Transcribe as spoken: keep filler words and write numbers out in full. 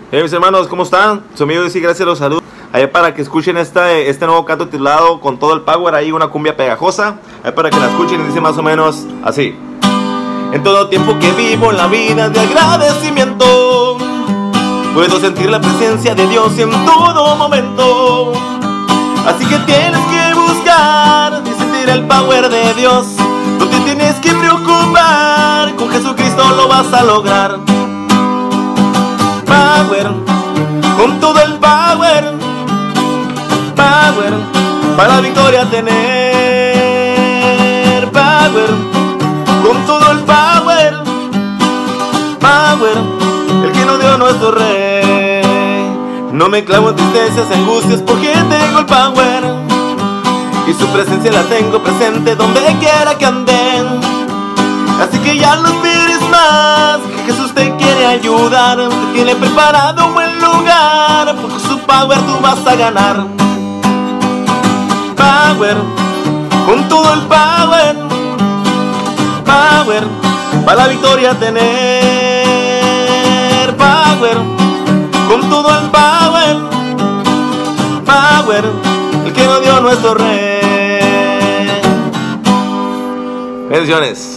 Hey mis hermanos, ¿cómo están? Su amigo dice gracias, los saludos. Ahí para que escuchen esta, este nuevo canto titulado Con todo el power, ahí una cumbia pegajosa. Ahí para que la escuchen y dice más o menos así. En todo tiempo que vivo en la vida de agradecimiento, puedo sentir la presencia de Dios en todo momento. Así que tienes que buscar y sentir el power de Dios. No te tienes que preocupar, con Jesucristo lo vas a lograr. Power, con todo el power, power, para la victoria tener. Power, con todo el power, power, el que nos dio nuestro rey. No me clavo en tristezas, angustias, porque tengo el power, y su presencia la tengo presente donde quiera que anden. Así que ya no esperes más, que Jesús te quiere ayudar. Te tiene preparado un buen lugar, porque su power tú vas a ganar. Power, con todo el power, power, para la victoria tener. Power, con todo el power, power, el que nos dio nuestro rey. Bendiciones.